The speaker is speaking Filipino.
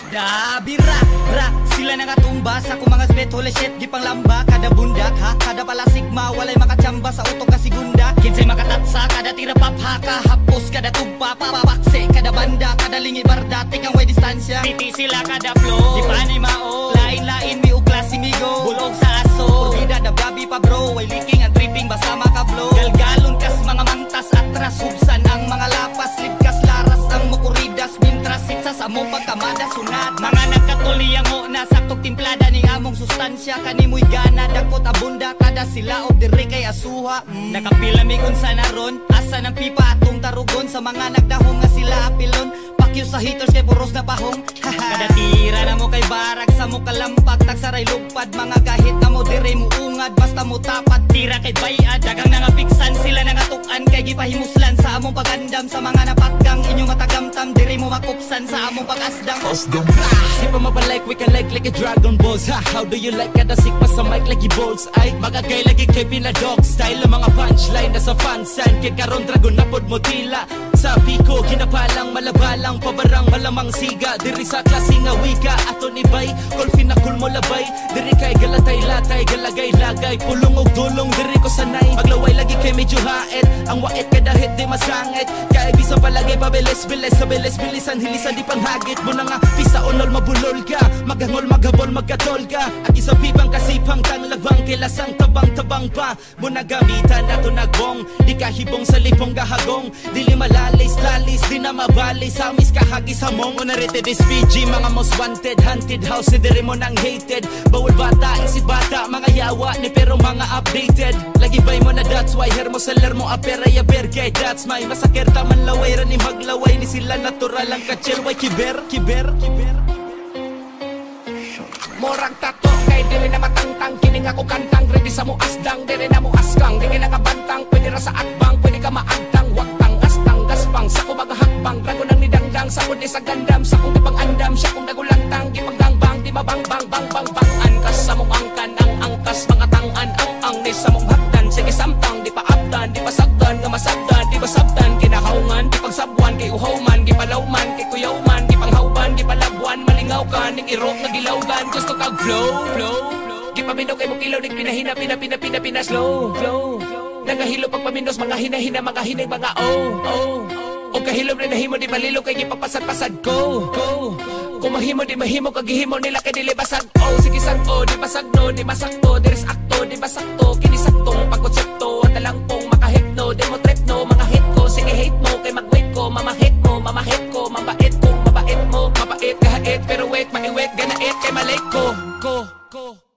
Dabira, ra, sila nangatumba sa akong mga sbet. Holy shit, gipang lamba, kada bundak ha. Kada palasigma, walay makachamba sa utok ka segunda. Kinsay makatatsa, kada tira paphaka. Hapos, kada tugpa, papapakse. Kada banda, kada lingi barda, tikang way distansya. Titi sila kada flow, di pa ni mao. Lain-lain, mi uklas imigo. Bulog sa aso, Purgida, dabdabi pa bro. Way leaking and tripping, basta makablow. Galgalon kas mga mantas, atras, hubsan ang mga lapas. Libkas, laras, ang mukuridas. Mintras, sitsa sa mong pagkamada, sunat. Mga nagkatuliyang na saktong timplada ning among sustansya. Kanimoy gana, dakot abunda. Kada sila of diri kay asuha. Nakapilamigon sa naron, asa ng pipa atong tarugon. Sa mga nagdahom nga sila apilon. Pakyo sa haters kay puros na pahong. Kada tira na mo kay barag, sa mo kalampag. Tagsaray lupad, mga kahit na mo diri mo ungad. Basta mo tapat, tira kay bayad. Dagang nangapiksan, sila nangatukan. Kay gipahimuslan sa among pagandam. Sa mga napatgang inyong matagamtam. Diri mo makupsan sa among pag-asdang. Sipa mapalike, we can like a Dragon Balls ha. How do you like kada sick pa sa mic like balls? Ay, magagay lagi kay pinadog style. Ang mga punchline na sa fansign. Kay karon dragon na pod mo tila. Sabi ko, kinapalang malabalang. Pabarang malamang siga. Diri sa klase nga wika. Ato ni bay, kolfin na kulmo labay. Diri kay galatay-latay, galagay-lagay. Pulong og dulong, diri ko sanay. Maglaway lagi kay medyo haet. Ang wait kada hit di masangit. Kaya bisang palagay pabilis-bilis. Sa bilis-bilisan, hilisan di panghagit. Mo na nga, pisa unol mabulol ka. Maghangol, maghabol, magkatol ka. Agi sa pipang kasipang tanglabang. Kilasang tabang-tabang pa. Muna gamitan na to nagbong. Di kahibong sa lipong gahagong. Dili malalis-lalis, di na mabalis. Amis kahagi sa mong. Unarete this PG, mga most wanted. Hunted house, diri mo nang hated. Bawal bata, isip bata. Mga yawa ni pero mga updated. Lagi bay mo na that's why. Her mo seller mo apera ya bergay. That's my masakir taman laway. Rani maglaway ni sila natural ang kachel. Way kiber. Morang tato kay dili na matangtang. Kining ako kantang, ready sa mo asdang. Dili na mo askang, dili na nga bantang. Pwede ra sa akbang, pwede ka maagtang. Waktang, astang, gaspang, sa ko magahakbang. Drago nang nidangdang, sa kudi sa gandam. Sa kong gipang andam, siya kong nagulantang. Gipanggangbang, di mabang bang bang bang bang. Angkas sa mong angkan, ang angkas mga tangan. Ang ni sa mong hakdan, sige samtang. Di pa apdan, di pa sagdan, nga masagdan. Di ba sabdan, kinahaungan, di pagsabwan. Kay uhawman, gipalawman, kay kuyawman. Gipanghawban, gipalabuan, malingaw ka. Ning irok na gilawgan, gusto kag flow. Gipamindo kay mong ilaw, ning pinahina, slow. Nagahilo pag pamindos, mga hinahina, mga hinig, mga oh. O kahilom rin nahimo, di malilo kay gipapasad-pasad ko. Kung mahimo, di mahimo, kagihimo nila kay dili basag. Oh, sige sagto, di basagno, di masakto. There's akto, di basakto, kinisaktong pagkonsepto. At talangpong makahipno, demo tripno, mga hit ko. Sige hate mo, kay mag-wait ko, mamahit ko, mabait kong mabait mo. Mabait kahait, pero wait, maiwait, ganait, kay malate ko.